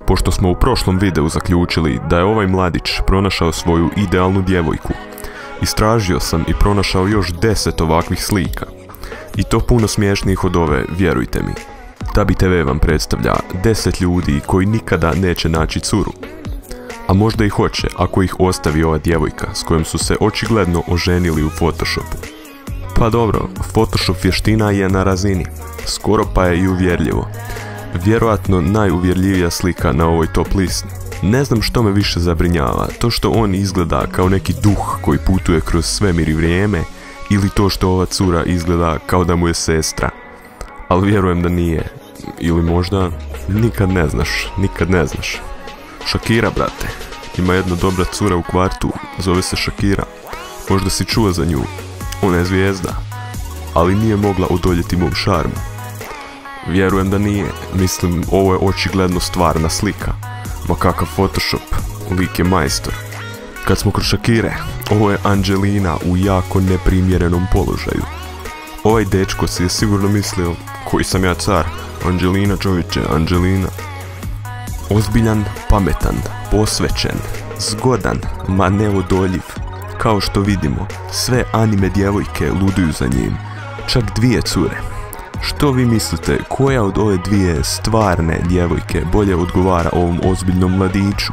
Pošto smo u prošlom videu zaključili da je ovaj mladić pronašao svoju idealnu djevojku, istražio sam i pronašao još 10 ovakvih slika. I to puno smiješnijih od ove, vjerujte mi. Tabi TV vam predstavlja 10 ljudi koji nikada neće naći curu. A možda i hoće ako ih ostavi ova djevojka s kojom su se očigledno oženili u Photoshopu. Pa dobro, Photoshop vještina je na razini, skoro pa je i uvjerljivo. Vjerojatno najuvjerljivija slika na ovoj top listi. Ne znam što me više zabrinjava, to što on izgleda kao neki duh koji putuje kroz svemir i vrijeme, ili to što ova cura izgleda kao da mu je sestra. Ali vjerujem da nije, ili možda nikad ne znaš. Shakira, brate, ima jedna dobra cura u kvartu, zove se Shakira. Možda si čuo za nju, ona je zvijezda, ali nije mogla odoljeti mom šarmu. Vjerujem da nije, mislim ovo je očigledno stvarna slika. Ma kakav Photoshop, lik je majstor. Kad smo kod Shakire, ovo je Angelina u jako neprimjerenom položaju. Ovaj dečko si je sigurno mislio, koji sam ja car, Angelina čovječe, Angelina. Ozbiljan, pametan, posvećen, zgodan, ma neodoljiv. Kao što vidimo, sve anime djevojke luduju za njim, čak 2 cure. Što vi mislite, koja od ove 2 stvarne djevojke bolje odgovara ovom ozbiljnom mladiću?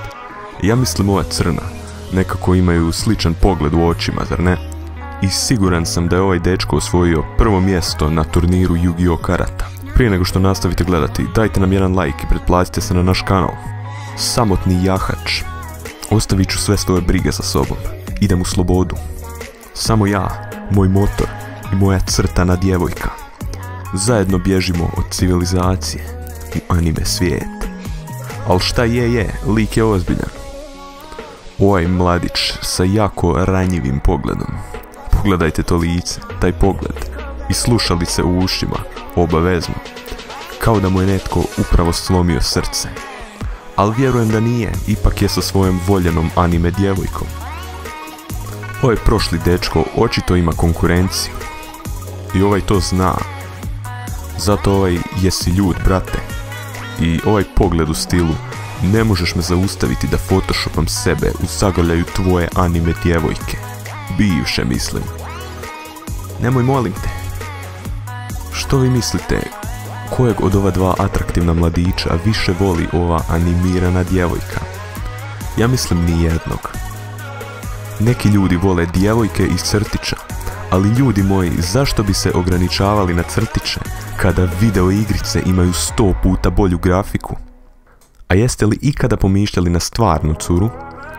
Ja mislim ova crna, nekako imaju sličan pogled u očima, zar ne? I siguran sam da je ovaj dečko osvojio prvo mjesto na turniru Yu-Gi-Oh! Karata. Prije nego što nastavite gledati, dajte nam jedan like i pretplatite se na naš kanal. Samotni jahač. Ostavit ću sve svoje brige sa sobom. Idem u slobodu. Samo ja, moj motor i moja crtana djevojka. Zajedno bježimo od civilizacije u anime svijet. Al šta je, lik je ozbiljan. Ovaj mladić sa jako ranjivim pogledom. Pogledajte to lice, taj pogled. I slušalice u ušima, obavezno. Kao da mu je netko upravo slomio srce. Ali vjerujem da nije, ipak je sa svojom voljenom anime djevojkom. Ovaj prošli dečko očito ima konkurenciju. I ovaj to zna. Zato ovaj jesi ljud, brate. I ovaj pogled u stilu, ne možeš me zaustaviti da photoshopam sebe u zagrljaju tvoje anime djevojke. Bivše mislim. Nemoj, molim te. Što vi mislite, kojeg od ova 2 atraktivna mladića više voli ova animirana djevojka? Ja mislim nijednog. Neki ljudi vole djevojke iz crtića, ali ljudi moji, zašto bi se ograničavali na crtiće kada video igrice imaju 100 puta bolju grafiku? A jeste li ikada pomišljali na stvarnu curu?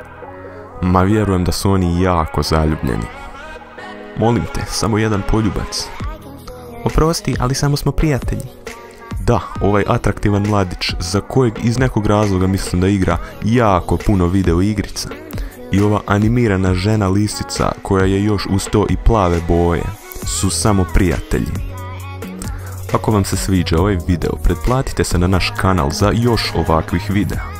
Ma vjerujem da su oni jako zaljubljeni. Molim te, samo jedan poljubac. Oprosti, ali samo smo prijatelji. Da, ovaj atraktivan mladić, za kojeg iz nekog razloga mislim da igra jako puno video igrica. I ova animirana žena lisica, koja je još uz to i plave boje, su samo prijatelji. Ako vam se sviđa ovaj video, pretplatite se na naš kanal za još ovakvih videa.